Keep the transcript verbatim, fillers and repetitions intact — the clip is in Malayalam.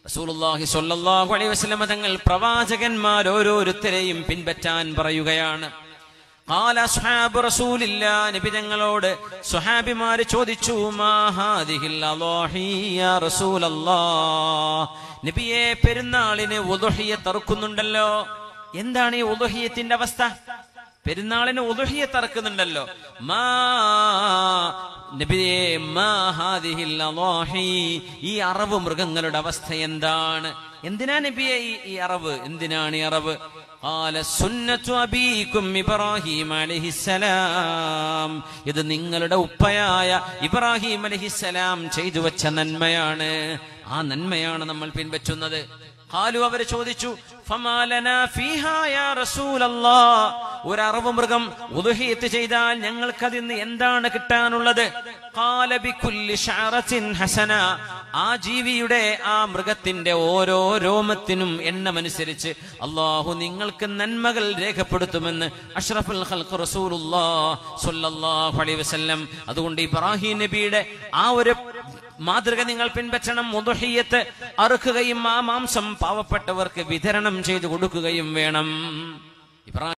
റസൂലുള്ളാഹി സ്വല്ലല്ലാഹു അലൈഹി വസല്ലം തങ്ങൾ പ്രവാചകന്മാർ ഓരോരുത്തരെയും പിൻപറ്റാൻ പറയുകയാണ്. ഖാല അസ്ഹാബു റസൂലില്ലാഹ്, നബി തങ്ങളോട് സ്വഹാബിമാർ ചോദിച്ചു, മാ ഹാദിഹിൽ അളാഹി യാ റസൂലല്ലാഹ്, നബിയെ പെരുന്നാളിന് ഉളുഹിയ്യത്ത് അറുക്കുന്നുണ്ടല്ലോ, എന്താണ് ഈ ഉളുഹിയ്യത്തിന്റെ അവസ്ഥ? പെരുന്നാളിന് ഉളുഹിയ്യത്ത് അറുക്കുന്നുണ്ടല്ലോ, മാ നബിയെ മാ ഹാദിഹിൽ അളാഹി, ഈ അറവ് മൃഗങ്ങളുടെ അവസ്ഥ എന്താണ്? എന്തിനാ നബിയെ ഈ അറവ്, എന്തിനാണ് ഈ അറവ്? ഖാല സുന്നത്തു അബീകും ഇബ്രാഹിം അലൈഹിസ്സലാം, ഇത് നിങ്ങളുടെ ഉപ്പയായ ഇബ്രാഹിം അലൈഹിസ്സലാം ചെയ്തു വെച്ച നന്മയാണ്, ആ നന്മയാണ് നമ്മൾ പിൻപറ്റുന്നത്. ഖാലു, അവർ ചോദിച്ചു, ഫമാ ലനാ ഫീഹാ യാ റസൂലല്ലാഹ്, ഒരു അറവ് മൃഗം ഉളുഹിയ്യത്ത് ചെയ്താൽ ഞങ്ങൾക്കതിന്ന് എന്താണ് കിട്ടാനുള്ളത്? ഖാല ബികുല്ലി ശഅറത്തിൻ ഹസന, ആ ജീവിയുടെ ആ മൃഗത്തിന്റെ ഓരോ രോമത്തിനും എണ്ണമനുസരിച്ച് അല്ലാഹു നിങ്ങൾക്ക് നന്മകൾ രേഖപ്പെടുത്തുമെന്ന് അഷ്റഫുൽ ഖൽഖ് റസൂലുള്ളാഹി സ്വല്ലല്ലാഹു അലൈഹി വസല്ലം. അതുകൊണ്ട് ഇബ്രാഹിം നബിയുടെ ആ ഒരു മാതൃക നിങ്ങൾ പിൻപറ്റണം. ഉളുഹിയ്യത്ത് അറുക്കുകയും ആ മാംസം പാവപ്പെട്ടവർക്ക് വിതരണം ചെയ്തു കൊടുക്കുകയും വേണം. ഇബ്രാഹിം